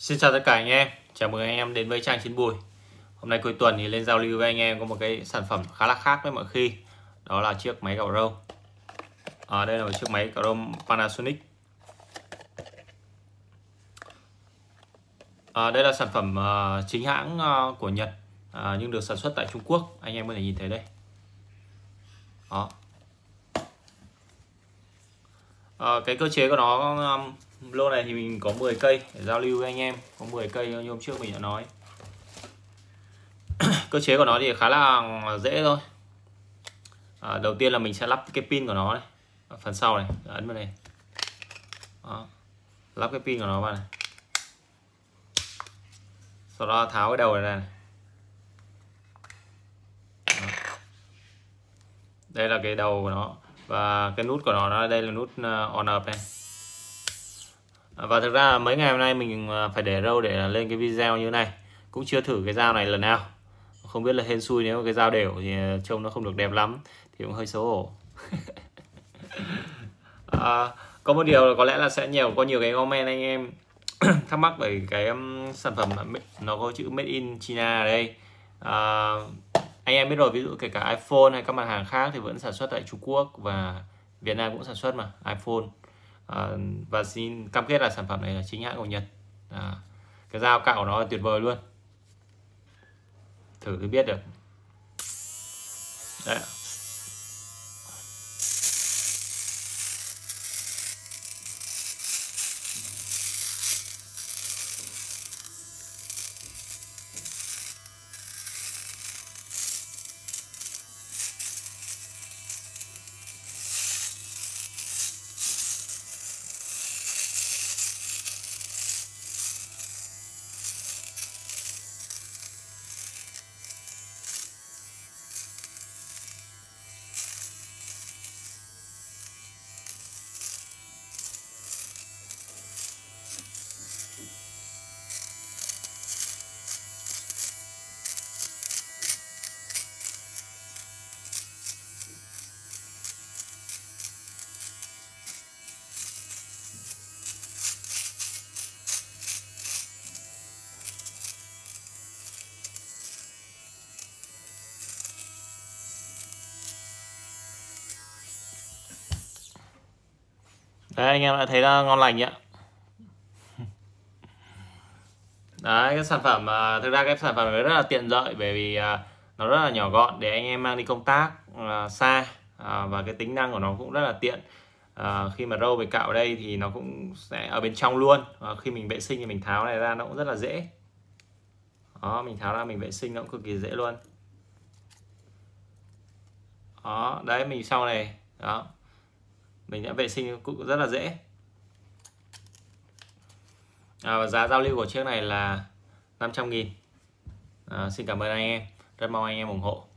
Xin chào tất cả anh em, chào mừng anh em đến với Trang Chiến Bùi. Hôm nay cuối tuần thì lên giao lưu với anh em có một cái sản phẩm khá là khác với mọi khi. Đó là chiếc máy gạo râu. Đây là một chiếc máy gạo râu Panasonic. Đây là sản phẩm chính hãng của Nhật, nhưng được sản xuất tại Trung Quốc. Anh em có thể nhìn thấy đây. Đó. Cái cơ chế của nó, lô này thì mình có 10 cây để giao lưu với anh em. Có 10 cây như hôm trước mình đã nói. Cơ chế của nó thì khá là dễ thôi. Đầu tiên là mình sẽ lắp cái pin của nó này. Ở phần sau này, ấn vào này. Đó. Lắp cái pin của nó vào này. Sau đó tháo cái đầu này ra này. Đó. Đây là cái đầu của nó. Và cái nút của nó đây là nút on off này. Và thực ra mấy ngày hôm nay mình phải để râu để lên cái video như này. Cũng chưa thử cái dao này lần nào. Không biết là hên xui, nếu cái dao đều thì trông nó không được đẹp lắm thì cũng hơi xấu hổ. Có một điều là có lẽ là sẽ có nhiều cái comment anh em thắc mắc về cái sản phẩm nó có chữ Made in China ở đây. Anh em biết rồi, ví dụ kể cả iPhone hay các mặt hàng khác thì vẫn sản xuất tại Trung Quốc, và Việt Nam cũng sản xuất mà iPhone. Và xin cam kết là sản phẩm này là chính hãng của Nhật. Cái dao cạo của nó là tuyệt vời luôn, thử thì biết được. Đấy. Đấy, anh em đã thấy là ngon lành nhá. Đấy, cái sản phẩm thực ra cái sản phẩm này rất là tiện lợi, bởi vì nó rất là nhỏ gọn để anh em mang đi công tác xa, và cái tính năng của nó cũng rất là tiện. Khi mà râu về cạo ở đây thì nó cũng sẽ ở bên trong luôn. Khi mình vệ sinh thì mình tháo này ra nó cũng rất là dễ. Đó, mình tháo ra mình vệ sinh nó cũng cực kỳ dễ luôn. Đó, đấy, mình sau này đó mình đã vệ sinh cũng rất là dễ. Và giá giao lưu của chiếc này là 500.000. Xin cảm ơn anh em, rất mong anh em ủng hộ.